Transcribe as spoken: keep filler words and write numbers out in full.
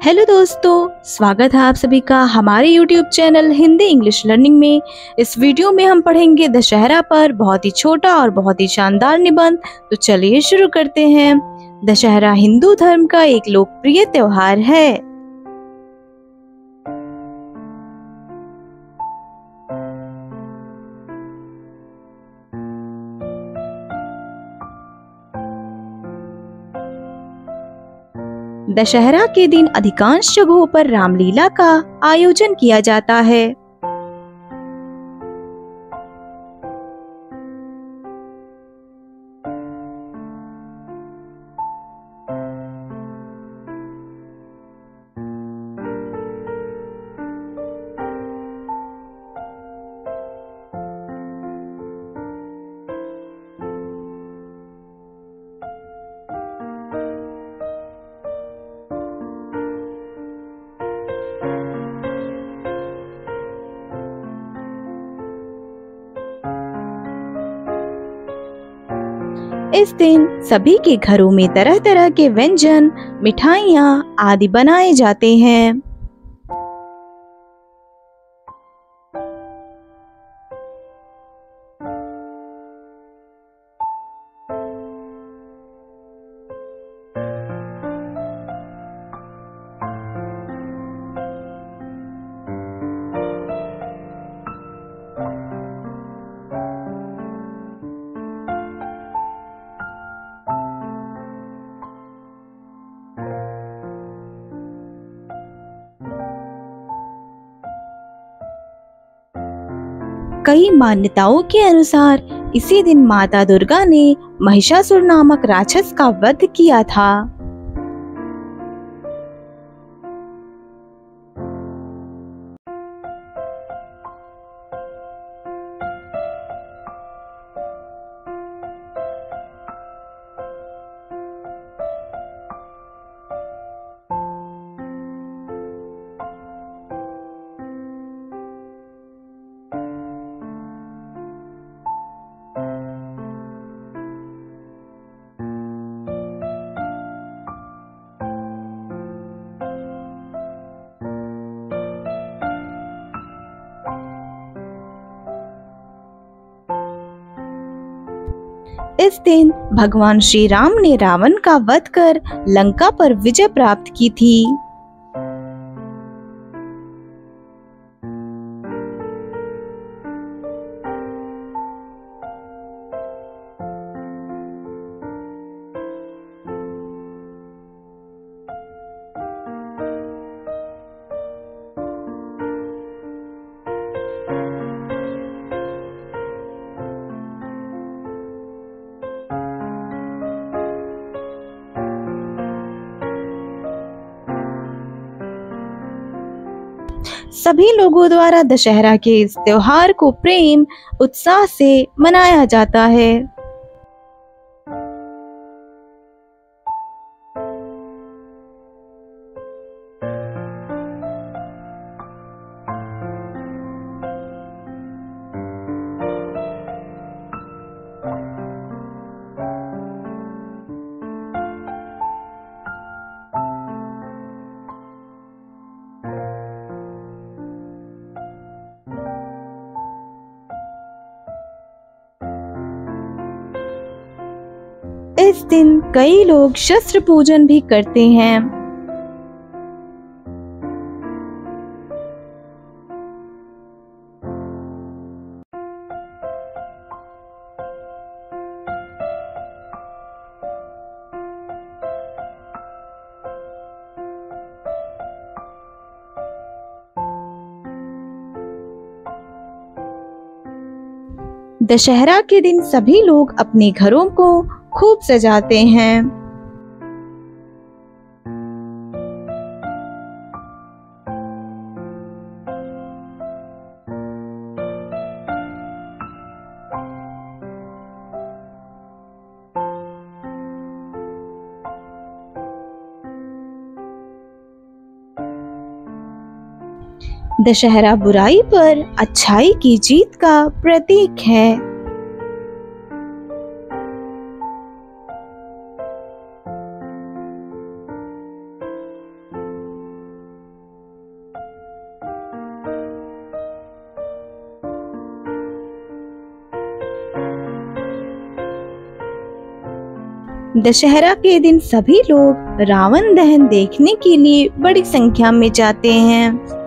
Hello दोस्तों, स्वागत है आप सभी का हमारे YouTube channel Hindi English learning में। इस वीडियो में हम पढ़ेंगे दशहरा पर बहुत ही छोटा और बहुत ही शानदार निबंध। तो चलिए शुरू करते हैं। दशहरा हिंदू धर्म का एक लोकप्रिय त्योहार है। दशहरा के दिन अधिकांश जगहों पर रामलीला का आयोजन किया जाता है। इस दिन सभी के घरों में तरह तरह के व्यंजन, मिठाइयाँ आदि बनाए जाते हैं। कई मान्यताओं के अनुसार इसी दिन माता दुर्गा ने महिषासुर नामक राक्षस का वध किया था। इस दिन भगवान श्री राम ने रावण का वध कर लंका पर विजय प्राप्त की थी। सभी लोगों द्वारा दशहरा के इस त्योहार को प्रेम उत्साह से मनाया जाता है। इस दिन कई लोग शस्त्र पूजन भी करते हैं। दशहरा के दिन सभी लोग अपने घरों को खूब सजाते हैं। दशहरा बुराई पर अच्छाई की जीत का प्रतीक है। दशहरा के दिन सभी लोग रावण दहन देखने के लिए बड़ी संख्या में जाते हैं।